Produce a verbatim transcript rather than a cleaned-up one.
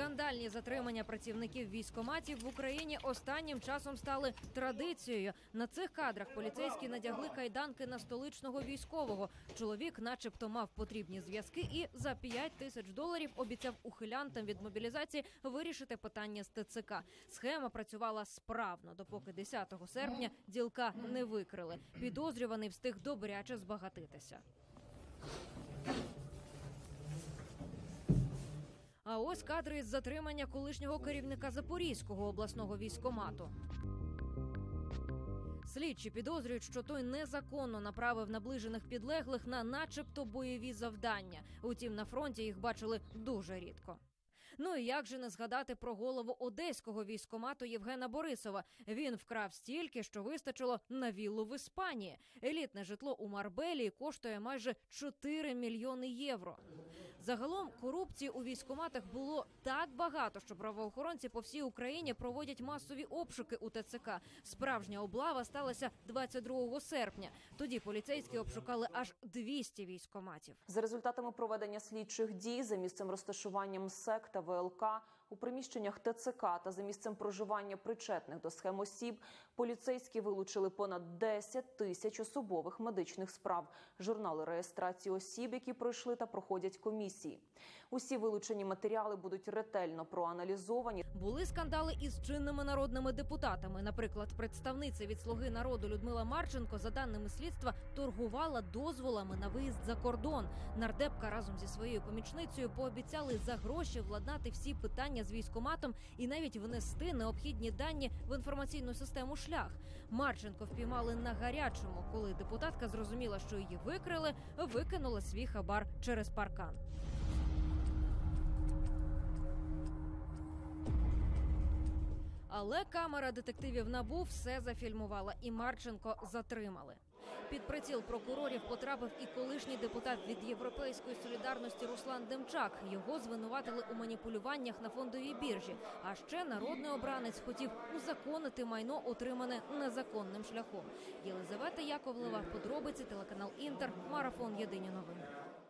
Скандальні затримання працівників військкоматів в Україні останнім часом стали традицією. На цих кадрах поліцейські надягли кайданки на столичного військового. Чоловік начебто мав потрібні зв'язки і за п'ять тисяч доларів обіцяв ухилянтам від мобілізації вирішити питання з ТЦК. Схема працювала справно, допоки десятого серпня ділка не викрили. Підозрюваний встиг добряче збагатитися. А ось кадри із затримання колишнього керівника Запорізького обласного військкомату. Слідчі підозрюють, що той незаконно направив наближених підлеглих на начебто бойові завдання. Утім, на фронті їх бачили дуже рідко. Ну і як же не згадати про голову одеського військкомату Євгена Борисова. Він вкрав стільки, що вистачило на віллу в Іспанії. Елітне житло у Марбелії коштує майже чотири мільйони євро. Загалом корупції у військкоматах було так багато, що правоохоронці по всій Україні проводять масові обшуки у ТЦК. Справжня облава сталася двадцять другого серпня. Тоді поліцейські обшукали аж двісті військкоматів. За результатами проведення слідчих дій за місцем розташуванням сек та ВЛК, у приміщеннях ТЦК та за місцем проживання причетних до схем осіб поліцейські вилучили понад десять тисяч особових медичних справ, журнали реєстрації осіб, які пройшли та проходять комісії. Усі вилучені матеріали будуть ретельно проаналізовані. Були скандали із чинними народними депутатами. Наприклад, представниця від «Слуги народу» Людмила Марченко, за даними слідства, торгувала дозволами на виїзд за кордон. Нардепка разом зі своєю помічницею пообіцяли за гроші владнати всі питання з військкоматом і навіть внести необхідні дані в інформаційну систему «Шлях». Марченко впіймали на гарячому, коли депутатка зрозуміла, що її викрили, викинула свій хабар через паркан. Але камера детективів НАБУ все зафільмувала, і Марченко затримали. Під приціл прокурорів потрапив і колишній депутат від «Європейської солідарності» Руслан Демчак. Його звинуватили у маніпулюваннях на фондовій біржі. А ще народний обранець хотів узаконити майно, отримане незаконним шляхом. Єлизавета Яковлева, подробиці, телеканал «Інтер», марафон «Єдині новини».